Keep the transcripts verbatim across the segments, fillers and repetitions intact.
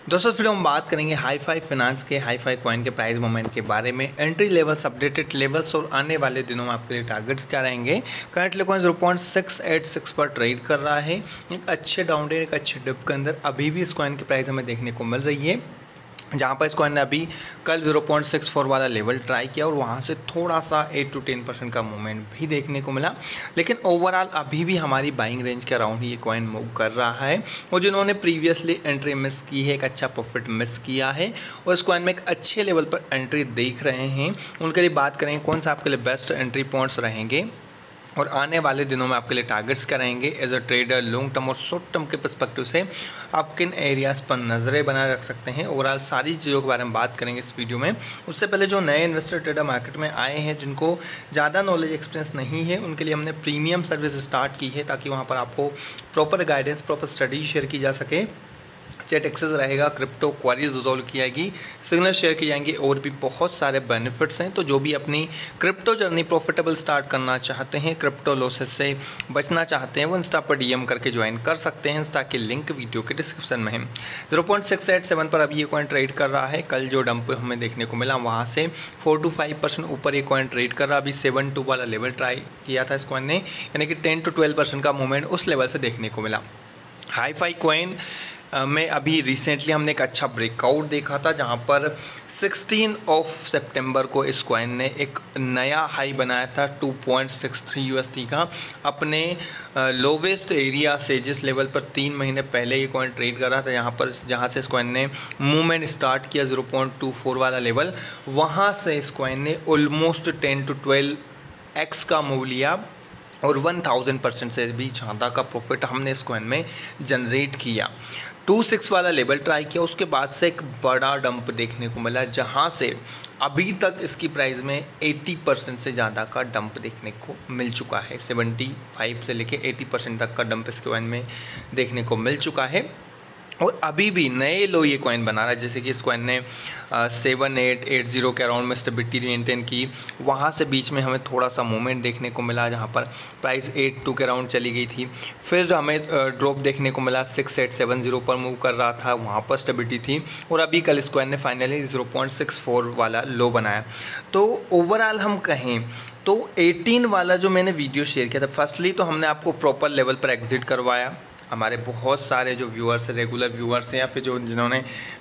दोस्तों इस वीडियो में हम बात करेंगे हाई फाई फाइनेंस के हाई फाई कॉइन के प्राइस मूवमेंट के बारे में, एंट्री लेवल्स, अपडेटेड लेवल्स और आने वाले दिनों में आपके लिए टारगेट्स क्या रहेंगे। Currently coin zero point six eight six पर ट्रेड कर रहा है। एक अच्छे डाउन डे, एक अच्छे डिप के अंदर अभी भी इस कॉइन की प्राइस हमें देखने को मिल रही है, जहाँ पर इस कॉइन ने अभी कल जीरो पॉइंट सिक्स फोर वाला लेवल ट्राई किया और वहाँ से थोड़ा सा एट टू टेन परसेंट का मूवमेंट भी देखने को मिला। लेकिन ओवरऑल अभी भी हमारी बाइंग रेंज के अराउंड ही ये कॉइन मूव कर रहा है। और जिन्होंने प्रीवियसली एंट्री मिस की है, एक अच्छा प्रॉफिट मिस किया है और इस कॉइन में एक अच्छे लेवल पर एंट्री देख रहे हैं, उनके लिए बात करेंगे कौन सा आपके लिए बेस्ट एंट्री पॉइंट्स रहेंगे और आने वाले दिनों में आपके लिए टारगेट्स क्या रहेंगे। As a trader long term और शॉर्ट टर्म के पर्सपेक्टिव से आप किन एरियाज़ पर नज़रें बनाए रख सकते हैं, ओवरऑल सारी चीज़ों के बारे में बात करेंगे इस वीडियो में। उससे पहले जो नए इन्वेस्टर ट्रेडर मार्केट में आए हैं, जिनको ज़्यादा नॉलेज एक्सपीरियंस नहीं है, उनके लिए हमने प्रीमियम सर्विस स्टार्ट की है ताकि वहाँ पर आपको proper guidance, proper study share की जा सके। चैट एक्सेस रहेगा, क्रिप्टो क्वारीज रिजॉल्व की जाएगी, सिग्नल शेयर की जाएंगी और भी बहुत सारे बेनिफिट्स हैं। तो जो भी अपनी क्रिप्टो जर्नी प्रॉफिटेबल स्टार्ट करना चाहते हैं, क्रिप्टो लॉसेस से बचना चाहते हैं, वो इंस्टा पर डीएम करके ज्वाइन कर सकते हैं। इंस्टा की लिंक वीडियो के डिस्क्रिप्शन में है। Zero point six eight seven पर अभी ये कॉइन ट्रेड कर रहा है। कल जो डंप हमें देखने को मिला वहाँ से फोर टू फाइव परसेंट ऊपर ये कॉइन ट्रेड कर रहा है। अभी सेवन टू वाला लेवल ट्राई किया था इस कॉइन ने, यानी कि टेन टू ट्वेल्व परसेंट का मूवमेंट उस लेवल से देखने को मिला। हाई फाई कॉइन में अभी रिसेंटली हमने एक अच्छा ब्रेकआउट देखा था, जहां पर सिक्सटीन ऑफ सितंबर को इस कॉइन ने एक नया हाई बनाया था two point six three USD का, अपने लोवेस्ट एरिया से, जिस लेवल पर तीन महीने पहले ये कॉइन ट्रेड कर रहा था, यहाँ पर जहाँ से इस कॉइन ने मूवमेंट स्टार्ट किया जीरो पॉइंट टू फोर वाला लेवल, वहाँ से इस कॉइन ने almost ten to twelve X का मूव लिया और वन थाउजेंड परसेंट से भी ज़्यादा का प्रॉफिट हमने इस कॉइन में जनरेट किया। टू सिक्स वाला लेवल ट्राई किया, उसके बाद से एक बड़ा डंप देखने को मिला, जहां से अभी तक इसकी प्राइस में अस्सी परसेंट से ज़्यादा का डंप देखने को मिल चुका है। पचहत्तर से लेके अस्सी परसेंट तक का डंप इस कॉइन में देखने को मिल चुका है और अभी भी नए लो ये कॉइन बना रहा है। जैसे कि इस कॉइन ने सेवन एट एट जीरो के अराउंड में स्टेबिलिटी मेंटेन की, वहाँ से बीच में हमें थोड़ा सा मूवमेंट देखने को मिला, जहाँ पर प्राइस एट टू के अराउंड चली गई थी। फिर हमें ड्रॉप देखने को मिला, सिक्स एट सेवन जीरो पर मूव कर रहा था, वहाँ पर स्टेबिलिटी थी और अभी कल इस कॉइन ने finally zero point six four वाला लो बनाया। तो ओवरऑल हम कहें तो एटीन वाला जो मैंने वीडियो शेयर किया था, फर्स्टली तो हमने आपको प्रॉपर लेवल पर एग्जिट करवाया। हमारे बहुत सारे जो व्यूअर्स, रेगुलर व्यूअर्स हैं या फिर जो जिन्होंने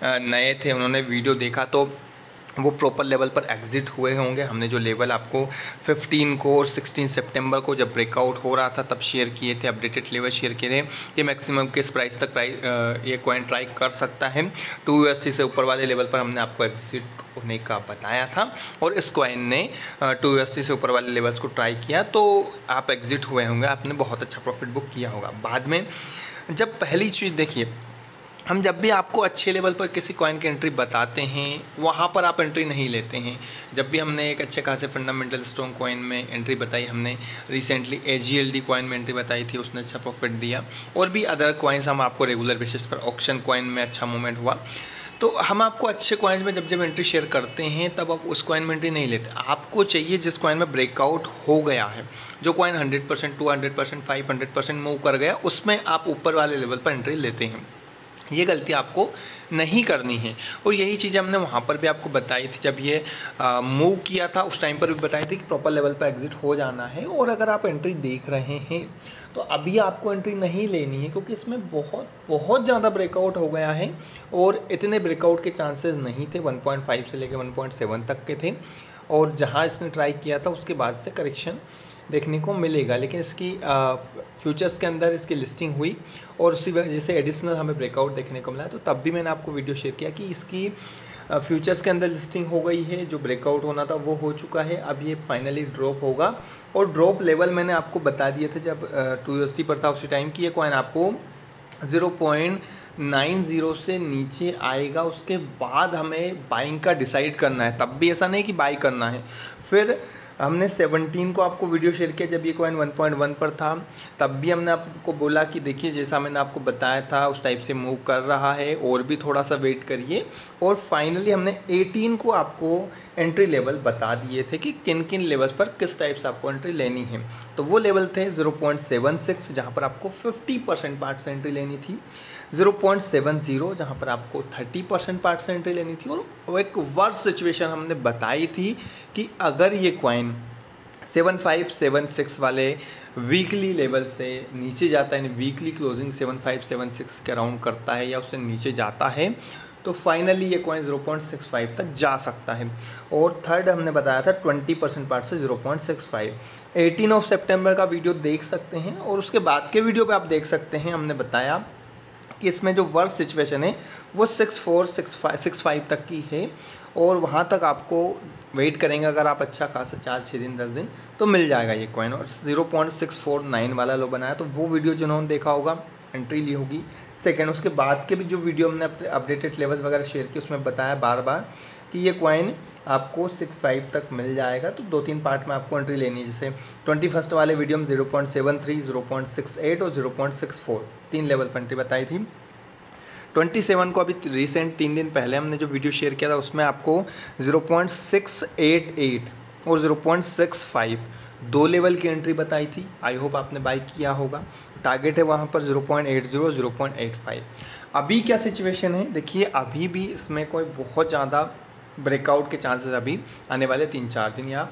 नए थे, उन्होंने वीडियो देखा तो वो प्रॉपर लेवल पर एग्जिट हुए होंगे। हमने जो लेवल आपको फिफ्टीन को और सिक्सटीन सितंबर को जब ब्रेकआउट हो रहा था तब शेयर किए थे, अपडेटेड लेवल शेयर किए थे कि मैक्सिमम किस प्राइस तक प्राइस ये कॉइन ट्राई कर सकता है। टू यूएसडी से ऊपर वाले लेवल पर हमने आपको एग्जिट होने का बताया था और इस कॉइन ने टू यूएसडी से ऊपर वाले लेवल्स को ट्राई किया, तो आप एग्जिट हुए होंगे, आपने बहुत अच्छा प्रॉफिट बुक किया होगा। बाद में जब पहली चीज़ देखिए, हम जब भी आपको अच्छे लेवल पर किसी कॉइन की एंट्री बताते हैं, वहाँ पर आप एंट्री नहीं लेते हैं। जब भी हमने एक अच्छे खासे फंडामेंटल स्ट्रॉन्ग कॉइन में एंट्री बताई, हमने रिसेंटली एजीएलडी कॉइन में एंट्री बताई थी, उसने अच्छा प्रॉफिट दिया और भी अदर कॉइन्स हम आपको रेगुलर बेसिस पर, ऑक्शन कॉइन में अच्छा मूवमेंट हुआ। तो हम आपको अच्छे कॉइन्स में जब जब एंट्री शेयर करते हैं तब आप उस कॉइन में एंट्री नहीं लेते। आपको चाहिए जिस कॉइन में ब्रेकआउट हो गया है, जो coin hundred percent, two hundred percent, five hundred percent move कर गया, उसमें आप ऊपर वाले लेवल पर एंट्री लेते हैं। ये गलती आपको नहीं करनी है और यही चीज़ हमने वहाँ पर भी आपको बताई थी। जब ये मूव किया था उस टाइम पर भी बताई थी कि प्रॉपर लेवल पर एग्जिट हो जाना है। और अगर आप एंट्री देख रहे हैं तो अभी आपको एंट्री नहीं लेनी है, क्योंकि इसमें बहुत बहुत ज़्यादा ब्रेकआउट हो गया है और इतने ब्रेकआउट के चांसेस नहीं थे। वन पॉइंट फाइव से लेकर वन पॉइंट सेवन तक के थे और जहाँ इसने ट्राई किया था उसके बाद से करेक्शन देखने को मिलेगा। लेकिन इसकी फ्यूचर्स के अंदर इसकी लिस्टिंग हुई और उसी वजह से एडिशनल हमें ब्रेकआउट देखने को मिला। तो तब भी मैंने आपको वीडियो शेयर किया कि इसकी फ्यूचर्स के अंदर लिस्टिंग हो गई है, जो ब्रेकआउट होना था वो हो चुका है। अब ये फाइनली ड्रॉप होगा और ड्रॉप लेवल मैंने आपको बता दिए थे जब टू यूएसडी पर था उसी टाइम की, ये कॉइन आपको ज़ीरो पॉइंट नाइन ज़ीरो से नीचे आएगा, उसके बाद हमें बाइंग का डिसाइड करना है। तब भी ऐसा नहीं कि बाई करना है। फिर हमने सेवनटीन को आपको वीडियो शेयर किया जब ये कॉइन वन पॉइंट वन पर था, तब भी हमने आपको बोला कि देखिए जैसा मैंने आपको बताया था उस टाइप से मूव कर रहा है और भी थोड़ा सा वेट करिए। और फाइनली हमने एटीन को आपको एंट्री लेवल बता दिए थे कि किन किन लेवल्स पर किस टाइप से आपको एंट्री लेनी है। तो वो लेवल थे ज़ीरो पॉइंट सेवन सिक्स जहाँ पर आपको फिफ्टी परसेंट पार्ट से एंट्री लेनी थी, ज़ीरो पॉइंट सेवन ज़ीरो जहाँ पर आपको थर्टी परसेंट पार्ट से एंट्री लेनी थी, और एक वर्स्ट सिचुएशन हमने बताई थी कि अगर ये coin seven five seven six वाले वीकली लेवल से नीचे जाता है, यानी weekly closing seven five seven six के अराउंड करता है या उससे नीचे जाता है, तो फाइनली ये coin zero point six five तक जा सकता है। और थर्ड हमने बताया था ट्वेंटी परसेंट पार्ट से zero point six five. Eighteen of September का वीडियो देख सकते हैं और उसके बाद के वीडियो पे आप देख सकते हैं, हमने बताया कि इसमें जो वर्स्ट सिचुएशन है वो six four six five six five तक की है, और वहाँ तक आपको वेट करेंगे अगर आप अच्छा खासा चार छः दिन दस दिन तो मिल जाएगा ये कॉइन। और zero point six four nine वाला लो बनाया, तो वो वीडियो जिन्होंने देखा होगा एंट्री ली होगी। सेकेंड, उसके बाद के भी जो वीडियो हमने अपने अपडेटेड लेवल्स वगैरह शेयर किए उसमें बताया बार बार कि ये कॉइन आपको सिक्स फाइव तक मिल जाएगा। तो दो तीन पार्ट में आपको एंट्री लेनी है, जैसे ट्वेंटी फर्स्ट वाले वीडियो में zero point seven three, zero point six eight और ज़ीरो पॉइंट सिक्स फोर तीन लेवल पर एंट्री बताई थी। ट्वेंटी सेवन को अभी रिसेंट तीन दिन पहले हमने जो वीडियो शेयर किया था उसमें आपको zero point six eight eight और ज़ीरो पॉइंट सिक्स फाइव दो लेवल की एंट्री बताई थी। आई होप आपने बाई किया होगा। टारगेट है वहाँ पर zero point eight zero, zero point eight five. अभी क्या सिचुएशन है देखिए, अभी भी इसमें कोई बहुत ज़्यादा ब्रेकआउट के चांसेस अभी आने वाले तीन चार दिन या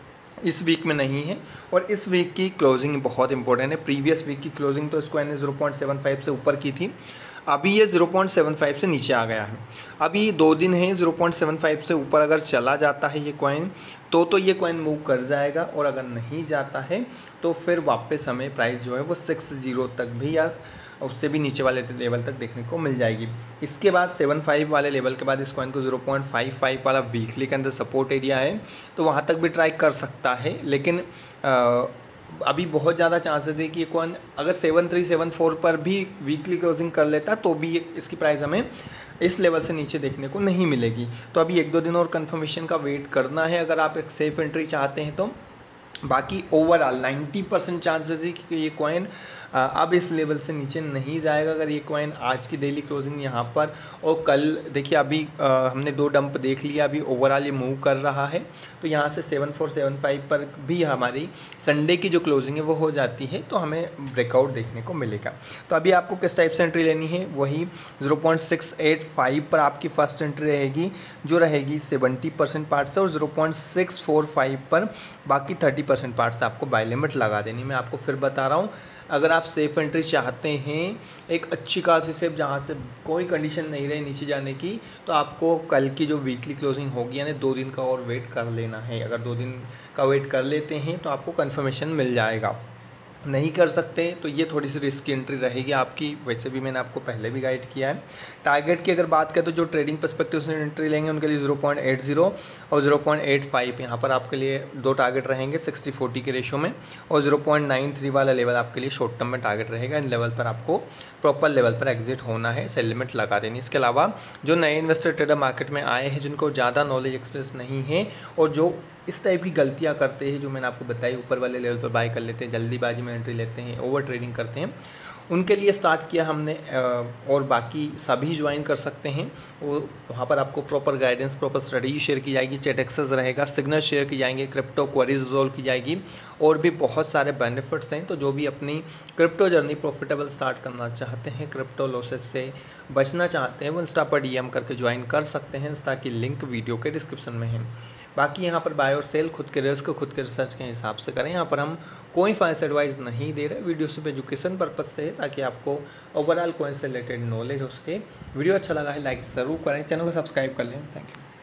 इस वीक में नहीं है, और इस वीक की क्लोजिंग बहुत इंपॉर्टेंट है। प्रीवियस वीक की क्लोजिंग तो इसको यानी ज़ीरो पॉइंट सेवन फाइव से ऊपर की थी, अभी ये ज़ीरो पॉइंट सेवन फाइव से नीचे आ गया है। अभी दो दिन है, ज़ीरो पॉइंट सेवन फाइव से ऊपर अगर चला जाता है ये कॉइन तो तो ये कॉइन मूव कर जाएगा, और अगर नहीं जाता है तो फिर वापस हमें प्राइस जो है वो सिक्स जीरो तक भी या उससे भी नीचे वाले लेवल तक देखने को मिल जाएगी। इसके बाद सेवन फाइव वाले लेवल के बाद इस कॉइन को ज़ीरो पॉइंट फाइव फाइव वाला वीकली के अंदर सपोर्ट एरिया है, तो वहाँ तक भी ट्राई कर सकता है। लेकिन आ, अभी बहुत ज़्यादा चांसेस है कि ये कॉइन अगर सेवन थ्री सेवन फोर पर भी वीकली क्लोजिंग कर लेता तो भी इसकी प्राइस हमें इस लेवल से नीचे देखने को नहीं मिलेगी। तो अभी एक दो दिन और कंफर्मेशन का वेट करना है अगर आप एक सेफ एंट्री चाहते हैं तो। बाकी ओवरऑल नाइन्टी परसेंट चांसेस है कि ये कॉइन अब इस लेवल से नीचे नहीं जाएगा। अगर ये कॉइन आज की डेली क्लोजिंग यहाँ पर और कल देखिए, अभी आ, हमने दो डंप देख लिया, अभी ओवरऑल ये मूव कर रहा है, तो यहाँ से सेवन फोर सेवन फाइव पर भी हमारी संडे की जो क्लोजिंग है वो हो जाती है, तो हमें ब्रेकआउट देखने को मिलेगा। तो अभी आपको किस टाइप से एंट्री लेनी है, वही zero point six eight five पर आपकी फर्स्ट एंट्री रहेगी, जो रहेगी सेवेंटी परसेंट पार्ट से, और zero point six four five पर बाकी थर्टी परसेंट पार्ट से आपको बाय लिमिट लगा देनी। मैं आपको फिर बता रहा हूँ, अगर आप सेफ एंट्री चाहते हैं, एक अच्छी खासी सेफ जहाँ से कोई कंडीशन नहीं रहे नीचे जाने की, तो आपको कल की जो वीकली क्लोजिंग होगी यानी दो दिन का और वेट कर लेना है। अगर दो दिन का वेट कर लेते हैं तो आपको कंफर्मेशन मिल जाएगा। नहीं कर सकते तो ये थोड़ी सी रिस्की एंट्री रहेगी आपकी, वैसे भी मैंने आपको पहले भी गाइड किया है। टारगेट की अगर बात करें तो जो ट्रेडिंग पर्सपेक्टिव से एंट्री लेंगे उनके लिए ज़ीरो पॉइंट एट ज़ीरो और ज़ीरो पॉइंट एट फाइव यहाँ पर आपके लिए दो टारगेट रहेंगे सिक्सटी फोर्टी के रेशो में, और ज़ीरो पॉइंट नाइन थ्री वाला लेवल आपके लिए शॉर्ट टर्म में टारगेट रहेगा। इन लेवल पर आपको प्रॉपर लेवल पर एग्जिट होना है, सेल लिमिट लगा देनी। इसके अलावा जो नए इन्वेस्टर ट्रेडर मार्केट में आए हैं, जिनको ज़्यादा नॉलेज एक्सपीरियंस नहीं है और जो इस टाइप की गलतियां करते हैं जो मैंने आपको बताई, ऊपर वाले लेवल पर बाय कर लेते हैं, जल्दीबाजी में एंट्री लेते हैं, ओवर ट्रेडिंग करते हैं, उनके लिए स्टार्ट किया हमने। और बाकी सभी ज्वाइन कर सकते हैं। वो वहाँ पर आपको proper guidance, proper strategy share की जाएगी, चैट एक्सेस रहेगा, सिग्नल शेयर की जाएंगे, क्रिप्टो क्वेरीज रिजॉल्व की जाएगी, और भी बहुत सारे बेनिफिट्स हैं। तो जो भी अपनी क्रिप्टो जर्नी प्रॉफिटेबल स्टार्ट करना चाहते हैं, क्रिप्टो लॉसेस से बचना चाहते हैं, वो इंस्टा पर डी एम करके ज्वाइन कर सकते हैं। इंस्टा की लिंक वीडियो के डिस्क्रिप्शन में है। बाकी यहाँ पर बाय और सेल खुद के रिस्क, खुद के रिसर्च के हिसाब से करें। यहाँ पर हम कोई फाइनेंस एडवाइस नहीं दे रहे, वीडियो सिर्फ एजुकेशन पर्पज से है, ताकि आपको ओवरऑल कॉइन से रिलेटेड नॉलेज हो सके। वीडियो अच्छा लगा है लाइक ज़रूर करें, चैनल को सब्सक्राइब कर लें। Thank you.